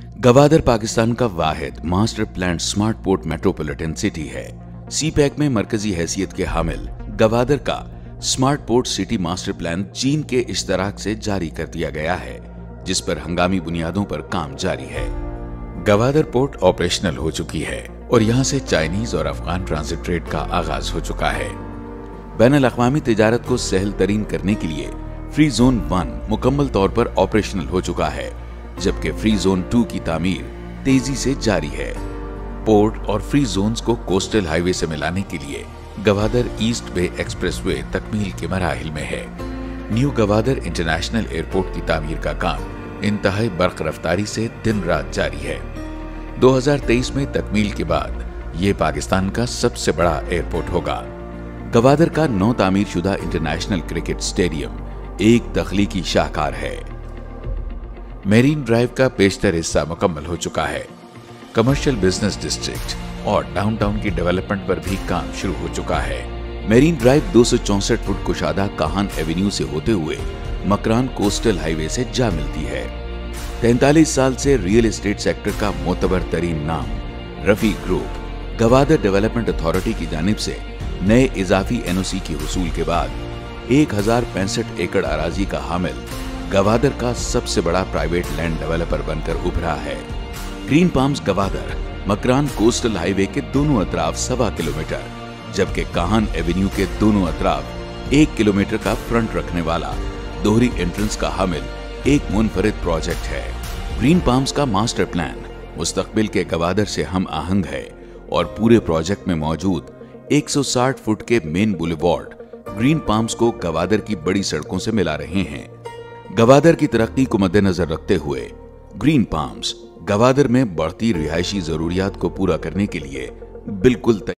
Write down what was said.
गवादर पाकिस्तान का वाहिद master plan smart port metropolitan city है। सीपैक में मरकजी हैसियत के हामिल गवादर का smart port city master plan चीन के इश्तराक से जारी कर दिया गया है, जिस पर हंगामी बुनियादों पर काम जारी है। गवादर पोर्ट ऑपरेशनल हो चुकी है और यहां से चाइनीज और अफगान ट्रांजिट ट्रेड का आगाज हो चुका है। बैनुल अक़वामी तिजारत को सहल तरीन करने के लिए फ्री जोन 1 मुकम्मल तौर पर ऑपरेशनल हो चुका है, जबकि फ्री जोन 2 की तामीर तेजी से जारी है। पोर्ट और फ्री जोन्स को कोस्टल हाईवे से मिलाने के लिए गवादर ईस्ट बे एक्सप्रेसवे तकमील के मराहिल में है। न्यू गवादर इंटरनेशनल एयरपोर्ट की तामीर का काम इंतहाई बर्क रफ्तारी से दिन रात जारी है। 2023 में तकमील के बाद ये पाकिस्तान का सबसे बड़ा एयरपोर्ट होगा। गवादर का नौ तामीर शुदा इंटरनेशनल क्रिकेट स्टेडियम एक तख्लीकी शाहकार है। मेरीन ड्राइव का पेशतर हिस्सा मुकम्मल हो चुका है। कमर्शियल बिजनेस डिस्ट्रिक्ट और डाउनटाउन की डेवलपमेंट पर भी काम शुरू हो चुका है। मेरीन ड्राइव 264 फुट कुशादा काहान एवेन्यू से होते हुए मकरान कोस्टल हाईवे से जा मिलती है। 43 साल से रियल एस्टेट सेक्टर का मोतबर तरीन नाम Rafi group Gwadar development authority की जानिब से नए इजाफी एनओसी की हुसूल के बाद 1065 एकड़ अराजी का हामिल गवादर का सबसे बड़ा प्राइवेट लैंड डेवलपर बनकर उभरा है। Green palms Gwadar Makran coastal highway के दोनों अतराफ 1.25 किलोमीटर, जबकि काहान एवेन्यू के दोनों अतराफ 1 किलोमीटर का फ्रंट रखने वाला दोहरी एंट्रेंस का हामिल एक मुनफरिद प्रोजेक्ट है। ग्रीन पाम्स का मास्टर प्लान मुस्तकबिल के गवादर से हम आहंग है और पूरे प्रोजेक्ट में मौजूद 160 फुट के मेन बुलेवार्ड ग्रीन पाम्स को गवादर की बड़ी सड़कों से मिला रहे हैं। गवादर की तरक्की को मद्देनजर रखते हुए ग्रीन पाम्स गवादर में बढ़ती रिहायशी जरूरियात को पूरा करने के लिए बिल्कुल